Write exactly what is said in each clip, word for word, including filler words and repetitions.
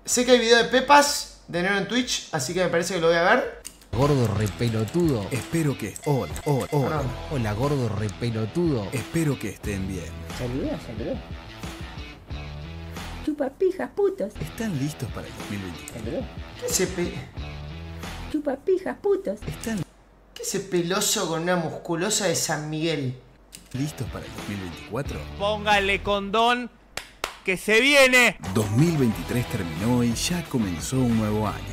Sé que hay video de Pepas de enero en Twitch, así que me parece que lo voy a ver. Gordo repelotudo. Espero que... Hola, hola, hola. Hola, gordo repelotudo. Espero que estén bien. Saludá, saludá. Chupapijas, putos. ¿Están listos para el dos mil veinticuatro? Saludá. ¿Qué es ese pe... Chupapijas, putos. ¿Están ¿Qué es ese peloso con una musculosa de San Miguel? listos para el dos mil veinticuatro? Póngale condón, que se viene. dos mil veintitrés terminó y ya comenzó un nuevo año.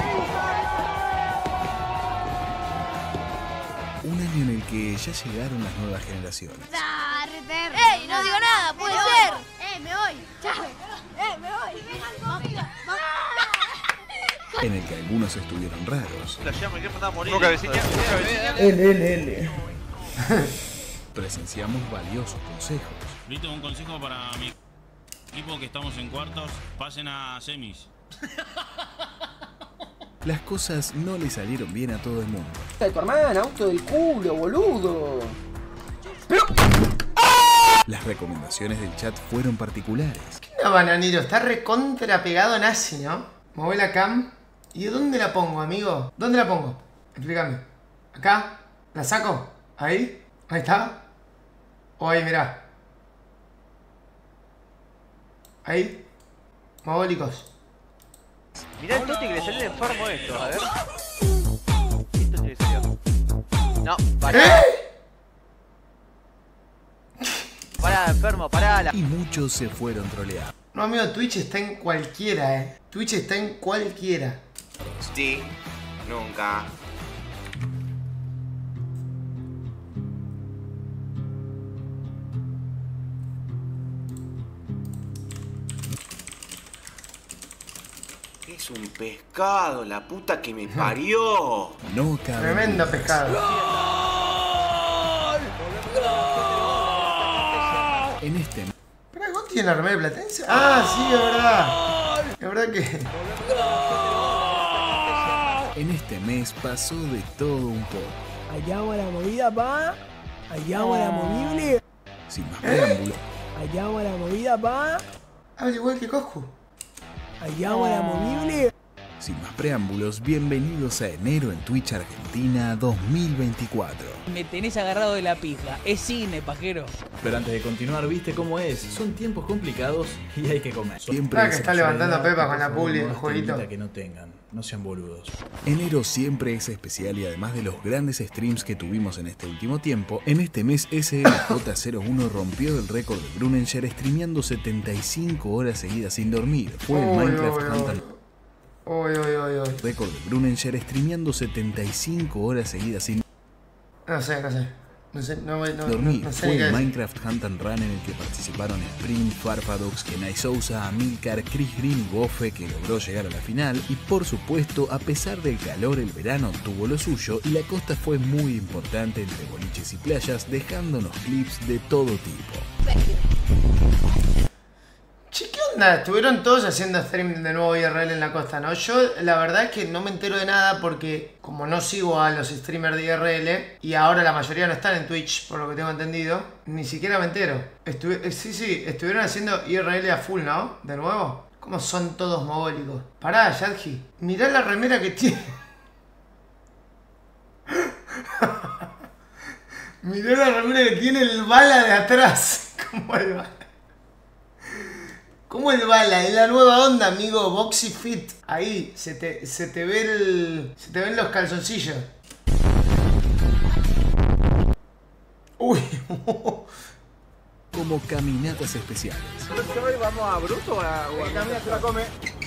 Un año en el que ya llegaron las nuevas generaciones. ¡Ey! No digo nada, puede ser. ¡Eh, me voy! ¡Chao! ¡Eh, me voy! En el que algunos estuvieron raros. La llama, ¿qué mandaba a morir? L, L, L. Presenciamos valiosos consejos. Listo, un consejo para mi equipo que estamos en cuartos. Pasen a semis. Las cosas no le salieron bien a todo el mundo. De tu hermana, auto del culo, boludo. Las recomendaciones del chat fueron particulares. ¿Qué onda, Bananero? Está recontra pegado nazi, ¿no? Mueve la cam. ¿Y dónde la pongo, amigo? ¿Dónde la pongo? Explícame. ¿Acá? ¿La saco? ¿Ahí? ¿Ahí está? O ahí, mirá. Ahí. Mogólicos. Mirá el Toti que le salió el enfermo esto, a ver. Esto te salió. No, pará. ¿Eh? Pará, enfermo, pará. La... Y muchos se fueron troleados. No, amigo, Twitch está en cualquiera, eh. Twitch está en cualquiera. Sí, nunca. Es un pescado, la puta que me parió. No cabe Tremendo dudas. pescado. En este ¿Pero vos tiene la remera de Platense? Ah, sí, es verdad. Es verdad que... En este mes pasó de todo un poco. Allá va la movida, pa. Allá va la movible. Sin más preámbulo, Allá va la movida, pa. Habla igual que Coscu. Allá va la movible. sin más preámbulos, bienvenidos a enero en Twitch Argentina dos mil veinticuatro. Me tenés agarrado de la pija. Es cine, pajero. Pero antes de continuar, ¿viste cómo es? Son tiempos complicados y hay que comer. Siempre Ah, que es está levantando a Pepa con la publi del jueguito. Que no tengan, no sean boludos. Enero siempre es especial y además de los grandes streams que tuvimos en este último tiempo, en este mes S L J cero uno rompió el récord de Bruninger streameando setenta y cinco horas seguidas sin dormir. Fue el Uy, Minecraft uy, Hunter. Uy, uy, uy, uy. Récord de Bruninger streameando setenta y cinco horas seguidas sin No sé, no sé. No sé, no, no, dormir. no, no sé Fue ni qué el decir. Minecraft Hunt and Run en el que participaron Sprint, Farfadox, Kenai Sousa, Amilcar, Chris Green y Boffe, que logró llegar a la final. Y por supuesto, a pesar del calor, el verano tuvo lo suyo y la costa fue muy importante entre boliches y playas, dejándonos clips de todo tipo. Che, ¿qué onda? Estuvieron todos haciendo stream de nuevo I R L en la costa, ¿no? Yo la verdad es que no me entero de nada porque como no sigo a los streamers de I R L y ahora la mayoría no están en Twitch, por lo que tengo entendido, ni siquiera me entero. Estuve, eh, sí, sí, estuvieron haciendo I R L a full, ¿no? De nuevo. ¿Cómo son todos mogólicos? Pará, Yadji. Mirá la remera que tiene. Mirá la remera que tiene el bala de atrás. ¿Cómo el bala? ¿Cómo el bala? Es la nueva onda, amigo. Boxy Fit. Ahí, se te, se te ve el. Se te ven los calzoncillos. Uy. Como caminatas especiales. ¿Hoy vamos a Bruto o a.? O a... Camina, se la come.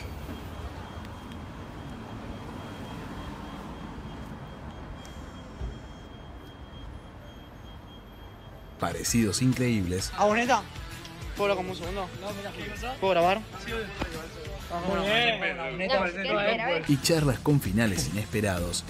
Parecidos increíbles. Ah, bonita. ¿Puedo hablar como un segundo? ¿Puedo grabar? Y charlas con finales inesperados.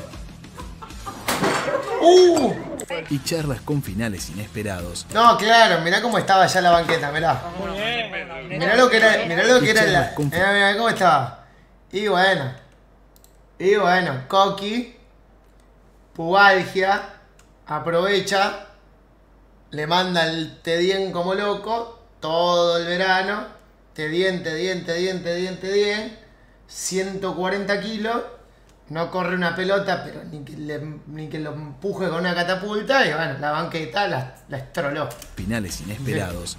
¡Uh! Y charlas con finales inesperados. No, claro, mirá cómo estaba ya la banqueta, mirá. Mirá lo que era, mirá lo que era la. Mirá, mirá cómo estaba. Y bueno. Y bueno, Coqui. Pubalgia. Aprovecha. Le manda el Tedien como loco. Todo el verano. Tedien, Tedien, Tedien, Tedien, Tedien. ciento cuarenta kilos, no corre una pelota, pero ni que, le, ni que lo empuje con una catapulta, y bueno, la banqueta la, la estroló. Finales inesperados.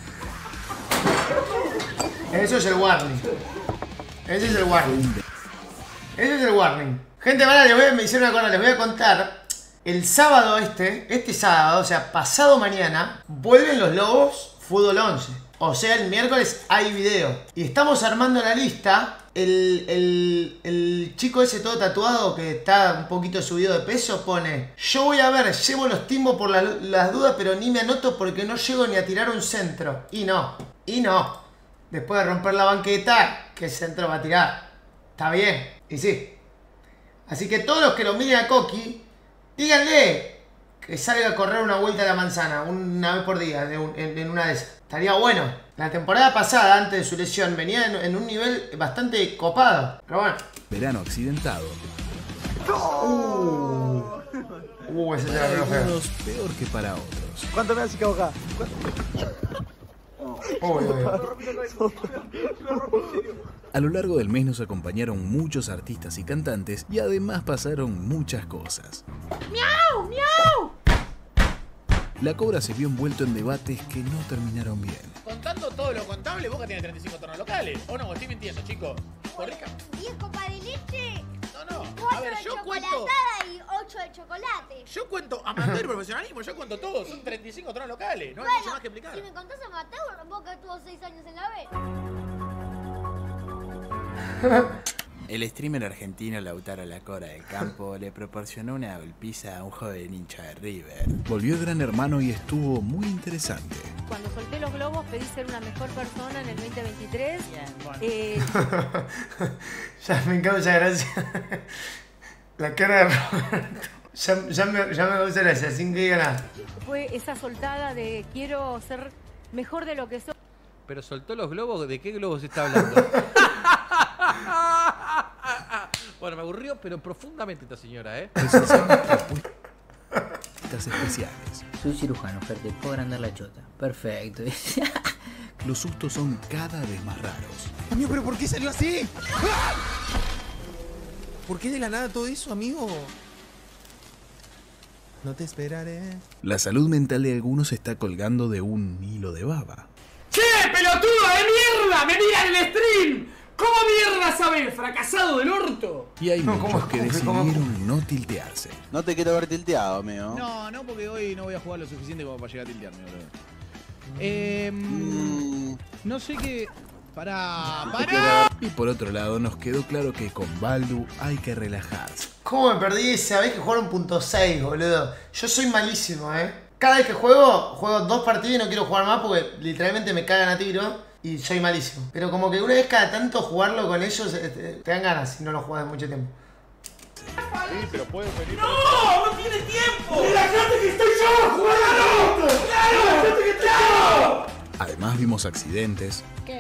Eso es el warning. Ese es el warning. Ese es el warning. Gente, vale, les voy a, me hicieron una cosa, les voy a contar. El sábado este, este sábado, o sea, pasado mañana, vuelven los Lobos Fútbol once. O sea, el miércoles hay video. Y estamos armando la lista. El, el, el chico ese todo tatuado que está un poquito subido de peso pone: yo voy a ver, llevo los timbos por la, las dudas, pero ni me anoto porque no llego ni a tirar un centro. Y no, y no. Después de romper la banqueta, ¿qué centro va a tirar? Está bien, y sí. Así que todos los que lo miren a Coqui, díganle que salga a correr una vuelta a la manzana, una vez por día, de un, en, en una de esas. Estaría bueno. La temporada pasada, antes de su lesión, venía en, en un nivel bastante copado. Pero bueno. Verano accidentado. Uh, uh ese para se lo algunos peor que para otros. ¿Cuánto me hace que acá? Uy, uy. A lo largo del mes nos acompañaron muchos artistas y cantantes y además pasaron muchas cosas. ¡Miau! ¡Miau! La Cobra se vio envuelto en debates que no terminaron bien. Contando todo lo contable, Boca tiene treinta y cinco torneos locales. ¿O no? Estoy mintiendo, chicos. Corrija. diez copas de leche. No, no. A cuatro ver, de yo cuento. chocolatada y ocho de chocolate. Yo cuento amateur y profesionalismo, yo cuento todo. Son treinta y cinco torneos locales. No hay Bueno, mucho más que explicar. Si me contás amateur, Boca tuvo seis años en la B. El streamer argentino Lautaro Lacora del Campo le proporcionó una golpiza a un joven hincha de River. Volvió Gran Hermano y estuvo muy interesante. Cuando solté los globos pedí ser una mejor persona en el veinte veintitrés. Bueno. Eh... Ya me causa gracia. La cara de Roberto. Ya, ya, me, ya me causa gracia, sin que diga nada. Fue esa soltada de quiero ser mejor de lo que soy. Pero soltó los globos, ¿de qué globos está hablando? Bueno, me aburrió, pero profundamente esta señora, ¿eh? Estas especiales. Soy cirujano, Fer, te puedo agrandar la chota. Perfecto. Los sustos son cada vez más raros. Amigo, ¿pero por qué salió así? ¿Por qué de la nada todo eso, amigo? No te esperaré. La salud mental de algunos se está colgando de un hilo de baba. ¡Che, pelotudo de mierda! ¡Me miran en el stream! ¿Cómo mierda sabes, fracasado del orto? Y hay No, muchos ¿cómo, que cómo, decidieron cómo? no tiltearse. No te quiero ver tilteado, amigo. No, no, porque hoy no voy a jugar lo suficiente como para llegar a tiltearme, boludo. Eh, mm. No sé qué... ¡Pará! ¡Pará! Y por otro lado, nos quedó claro que con Baldu hay que relajarse. ¿Cómo me perdí? Sabés que jugaron punto seis, boludo. Yo soy malísimo, eh. Cada vez que juego, juego dos partidos y no quiero jugar más porque literalmente me cagan a tiro. Y soy malísimo. Pero como que una vez cada tanto jugarlo con ellos, te, te dan ganas si no lo juegas mucho tiempo. Sí, pero puedes venir. ¡No! ¡No tiene tiempo! ¡Relajate que estoy yo! ¡Jugando! ¡Claro! ¡Relajate que estoy yo! Además vimos accidentes. ¿Qué?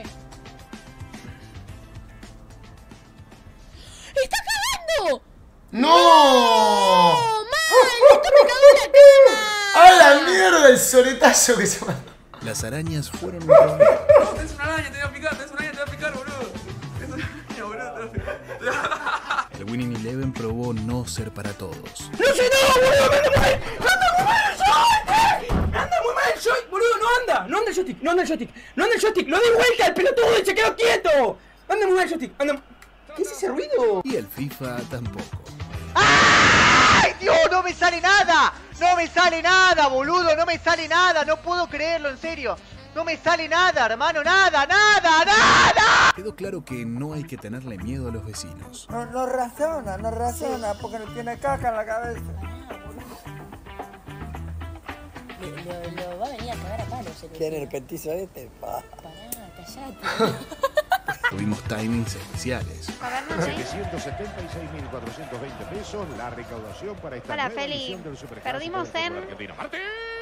¡Está cagando! ¡No! ¡No! ¡Mal! ¡Esto me cagó en la cama! ¡A la mierda el soletazo que se mandó! Las arañas fueron un problema. No, tenés una araña, te voy a picar, tenés una araña, te voy a picar, boludo. Tenés una araña, boludo, te voy a picar. El Winning Eleven probó no ser para todos. ¡No sé nada, boludo! ¡Anda muy mal el joystick! ¡Anda muy mal el joystick! Boludo, no anda, no anda el joystick, no anda el joystick, no anda el joystick, lo di vuelta al pelotudo y se quedó quieto. Anda muy mal el joystick, anda... ¿Qué es ese ruido? Y el FIFA tampoco. ¡Ay, Dios! ¡No me sale nada! ¡No me sale nada, boludo! ¡No me sale nada! ¡No puedo creerlo, en serio! ¡No me sale nada, hermano! ¡Nada, nada, nada! Quedó claro que no hay que tenerle miedo a los vecinos. No, no razona, no razona, porque no tiene caca en la cabeza. Lo, lo, lo va a venir a cagar a palos. ¿Quién es el petizo este? Pa. Pará, callate. Tuvimos timings especiales. setecientos setenta y seis mil cuatrocientos veinte pesos la recaudación para esta Hola, nueva Feli. edición del Superclásico Perdimos del en... fútbol argentino. ¡Martín!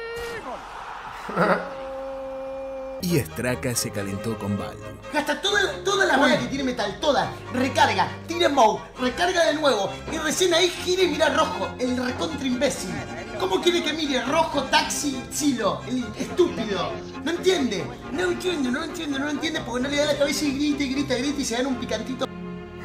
Y Straka se calentó con Baldu. Gasta toda, toda la bala que tiene metal, toda. Recarga, tira mode, recarga de nuevo. Y recién ahí gira y mira rojo, el recontra imbécil. ¿Cómo quiere que mire rojo, taxi, chilo? El estúpido. No entiende, no entiende, no entiende, no entiende porque no le da la cabeza y grita y grita y grita y se dan un picantito.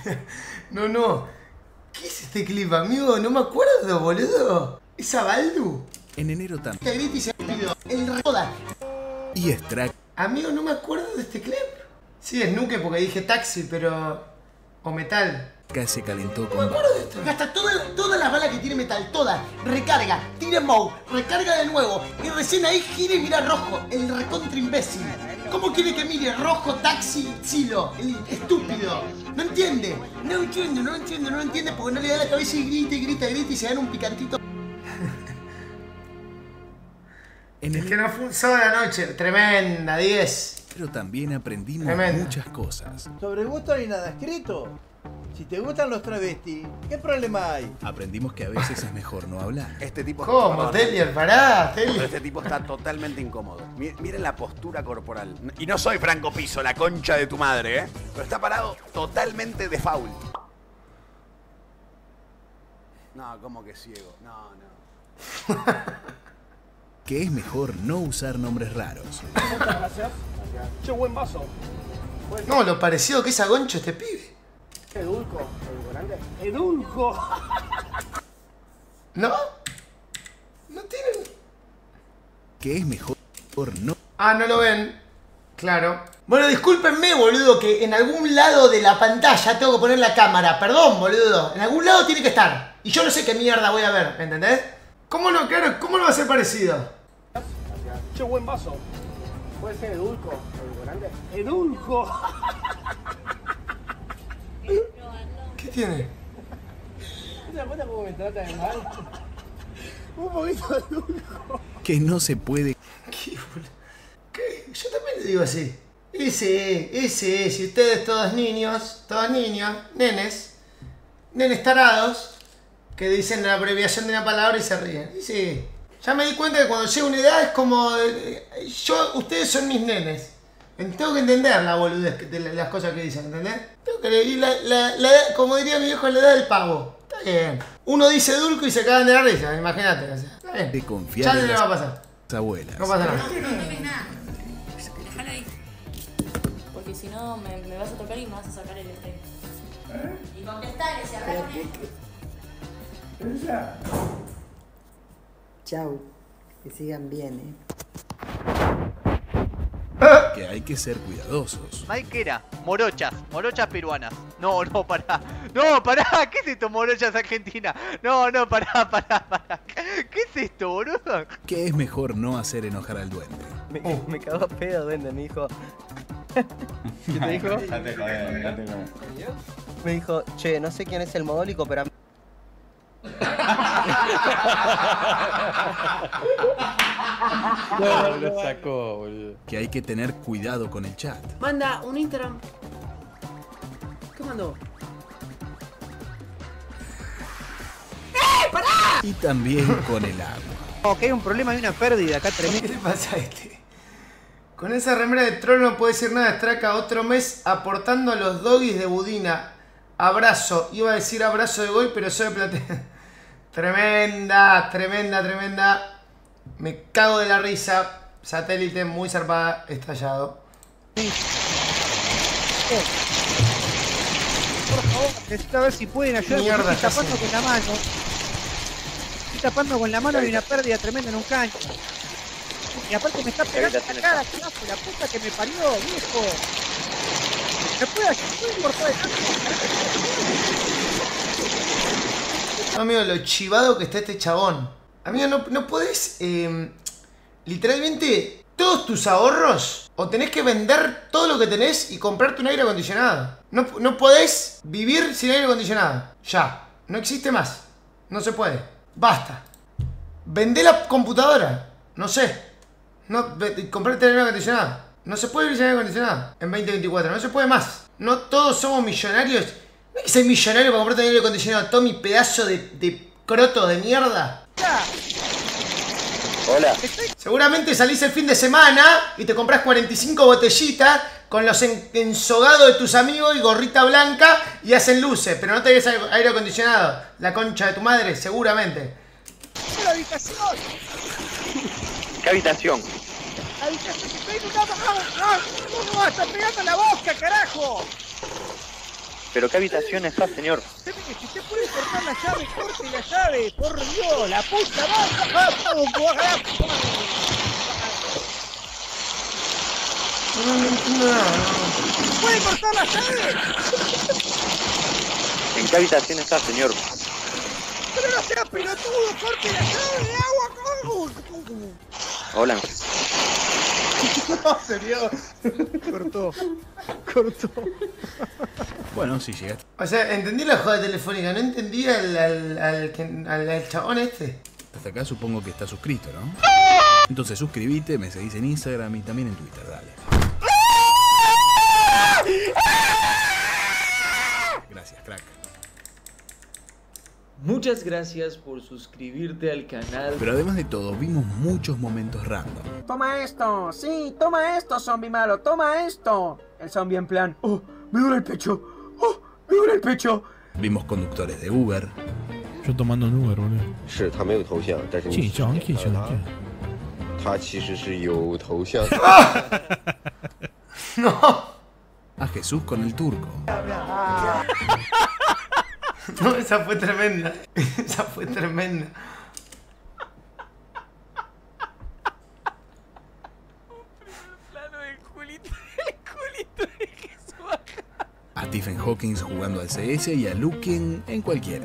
No, no. ¿Qué es este clip, amigo? No me acuerdo, boludo. ¿Es a Baldu? En enero también. Que grita y se pidió. El roda. Y Strack. Amigo, no me acuerdo de este clip. Sí, es Nuke porque dije taxi, pero... O metal. Acá se calentó No me con... acuerdo de esto. Gasta todas todas las balas que tiene metal, todas. Recarga, tira mode, recarga de nuevo. Y recién ahí gira y mira rojo. El recontra imbécil. ¿Cómo quiere que mire rojo, taxi, silo? El estúpido. No entiende. No entiende, no entiende, no entiende porque no le da la cabeza y grita y grita y grita y se dan un picantito. En Es que no fue un sábado de la noche. Tremenda, diez. Pero también aprendimos Tremendo. muchas cosas. Sobre gusto no hay nada escrito. Si te gustan los travestis, ¿qué problema hay? Aprendimos que a veces es mejor no hablar. Este tipo ¿Cómo, perdón, Telier? Pará, pero Telier. este tipo está totalmente incómodo. Mi- Miren la postura corporal. Y no soy Franco Piso, la concha de tu madre, ¿eh? Pero está parado totalmente de foul. No, como que ciego. No, no. Que es mejor no usar nombres raros. Muchas gracias. Che, buen vaso. No, lo parecido que es a Goncho este pibe. Edulco. ¿Grande? Edulco. ¿No? No tienen... Que es mejor no... Ah, no lo ven. Claro. Bueno, discúlpenme, boludo, que en algún lado de la pantalla tengo que poner la cámara. Perdón, boludo. En algún lado tiene que estar. Y yo no sé qué mierda voy a ver, ¿me entendés? ¿Cómo no, claro? ¿Cómo no va a ser parecido? Che, buen vaso. Puede ser Edulco. ¿Grande? Edulco. ¿Qué tiene? ¿Te das cuenta cómo me trata de mal? Un poquito de Edulco. Que no se puede... ¿Qué, boludo? ¿Qué? Yo también le digo así. Ese, ese, si ustedes todos niños, todos niños, nenes, nenes tarados, que dicen la abreviación de una palabra y se ríen. Y sí, ya me di cuenta que cuando llega una edad es como, eh, yo, ustedes son mis nenes. Tengo que entender la boludez de las cosas que dicen, ¿entendés? Tengo que, y la, la, la edad, como diría mi viejo, la edad del pavo. Está bien. Uno dice dulco y se cagan de la risa, imagínate. O sea, está bien. de confiar Ya en le las va a pasar. abuelas. No pasa nada. No debes nada. Déjala ahí. Porque si no, me, me vas a tocar y me vas a sacar el stream. Y contestale, si hablas con él. Chau. Que sigan bien, eh. Que hay que ser cuidadosos. Mike era morochas, morochas peruanas. No, no, pará. No, pará. ¿Qué es esto, morochas argentinas? No, no, pará, pará, pará. ¿Qué es esto, boludo? Que es mejor no hacer enojar al duende. Me, me cagó a pedo, duende, me dijo. ¿Qué te dijo? Ya te jodé, ya te jodé. Me dijo, che, no sé quién es el modólico, pero a mí... No, no lo sacó, boludo. Que hay que tener cuidado con el chat. Manda un Instagram. ¿Qué mandó? ¡Eh! ¡Pará! Y también con el agua. Oh, que hay un problema, hay una pérdida acá tremenda. ¿Qué le pasa a este? Con esa remera de troll no puedo decir nada, Straca. Otro mes aportando a los doggies de Budina. Abrazo. Iba a decir abrazo de Goy, pero soy de Platea. Tremenda, tremenda, tremenda. Me cago de la risa. Satélite muy zarpada, estallado. Por favor, necesito ver si pueden ayudarme. Mierda, Estoy tapando casi. con la mano. Estoy tapando con la mano y hay una pérdida tremenda en un caño. Y aparte me está pegando en la cara, carajo, la puta que me parió, viejo. ¿Me puede ayudar por favor? Amigo, lo chivado que está este chabón. Amigo, no, no podés... Eh, literalmente, todos tus ahorros, o tenés que vender todo lo que tenés y comprarte un aire acondicionado. No, no podés vivir sin aire acondicionado. Ya. No existe más. No se puede. Basta. Vendé la computadora. No sé. No, ve- comprarte aire acondicionado. No se puede vivir sin aire acondicionado en veinte veinticuatro. No se puede más. No todos somos millonarios. No hay que ser millonario para comprarte aire acondicionado. Tommy, pedazo de, de croto de mierda. Hola. Seguramente salís el fin de semana y te compras cuarenta y cinco botellitas con los en ensogados de tus amigos y gorrita blanca y hacen luces, pero no tenés aire acondicionado. La concha de tu madre, seguramente. ¡La habitación! ¿Qué habitación? ¡La habitación! ¡Estoy en una... ¡Ah! ¡No, no! ¡Está pegando en la boca, carajo! ¿Pero qué habitación está, señor? Jefe, que si usted puede cortar la llave, corte la llave, por Dios, la puta madre. No, no entiendo nada. ¿Puede cortar la llave? ¿En qué habitación está, señor? Pero no sea pelotudo, corte la llave de agua, ¿cómo? Hola. No, señor. Cortó. Cortó. Bueno, si llegaste. O sea, entendí la jugada telefónica, no entendí al, al, al, al, al, al chabón este. Hasta acá supongo que estás suscrito, ¿no? Entonces suscríbete, me seguís en Instagram y también en Twitter, dale. Gracias, crack. Muchas gracias por suscribirte al canal. Pero además de todo, vimos muchos momentos random. Toma esto, sí, toma esto, zombie malo, toma esto. El zombie en plan, oh, me duele el pecho, oh, me duele el pecho. Vimos conductores de Uber. Yo tomando un Uber, boludo. 是他没有头像，但是你紧张紧张紧他其实是有头像。 No. A Jesús con el turco. No, esa fue tremenda. Esa fue tremenda. Plano del culito, el culito de Jesús. A Stephen Hawking jugando al C S y a Luken en cualquiera.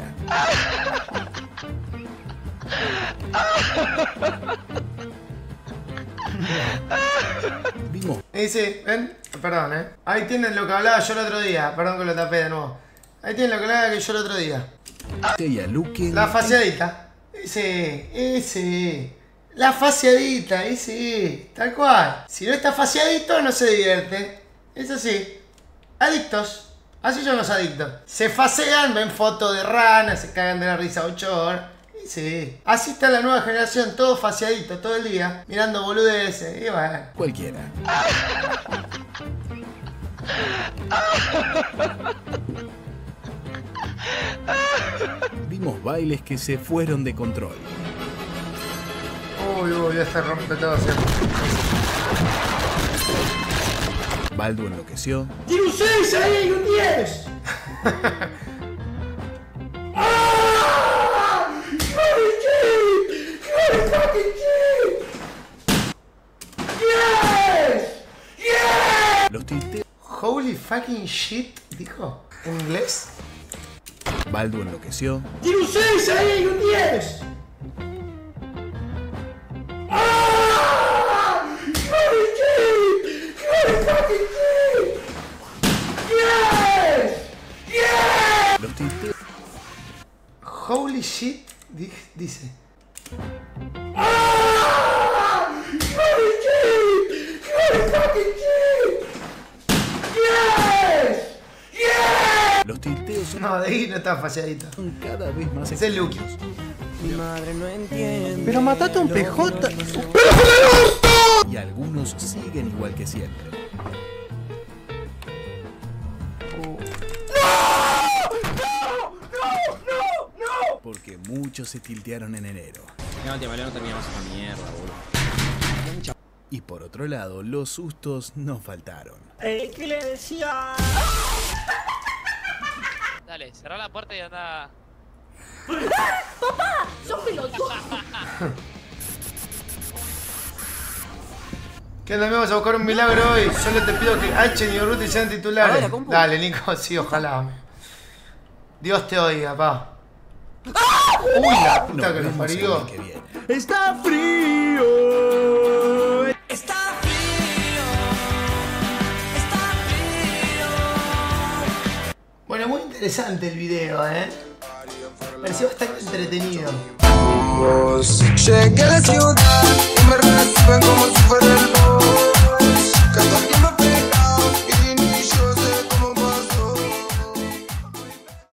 Vimos. Y sí, ven, perdón, eh. Ahí tienen lo que hablaba yo el otro día. Perdón que lo tapé de nuevo. Ahí tienen lo que hablaba yo el otro día. Y a Luken. La faciadita. Ese, ese. La faciadita, ese. Tal cual. Si no está faciadito, no se divierte. Es así. Adictos. Así son los adictos. Se facean, ven fotos de ranas, se cagan de la risa ocho horas. Y sí. Así está la nueva generación, todo faciadito, todo el día. Mirando boludeces. Y bueno. Cualquiera. Vimos bailes que se fueron de control. Uy, uy, este rompe todo siempre. Baldu enloqueció. ¡Tiene un seis ahí! ¡Un diez! ¡Ah! Los tilteos. Holy fucking shit, dijo. ¿En inglés? Baldu enloqueció. ¡Tiene un seis ahí! ¡Un diez! ¡Ah! Los tilteos. Holy shit, dice. ¡Ah! Los tilteos son. No, de ahí no está faciadito. Cada vez más es el Luke. Mi madre no entiende. Pero matate a un P J. Y algunos siguen igual que siempre. Porque muchos se tiltearon en enero. No, te vale, no terminamos esta mierda, boludo. Y por otro lado, los sustos no faltaron. Eh, ¿qué le decía? Dale, cerrá la puerta y anda. ¡Papá! ¡Sos pelotudo! ¿Qué onda? Vamos a buscar un milagro hoy. Solo te pido que H y Urruti sean titulares. Dale, Nico, sí, ojalá. Dios te oiga, pa. Uy, la puta que nos parió. Está frío. Está frío. Está frío. Bueno, muy interesante el video, eh. Me pareció bastante entretenido. Llegué a la ciudad.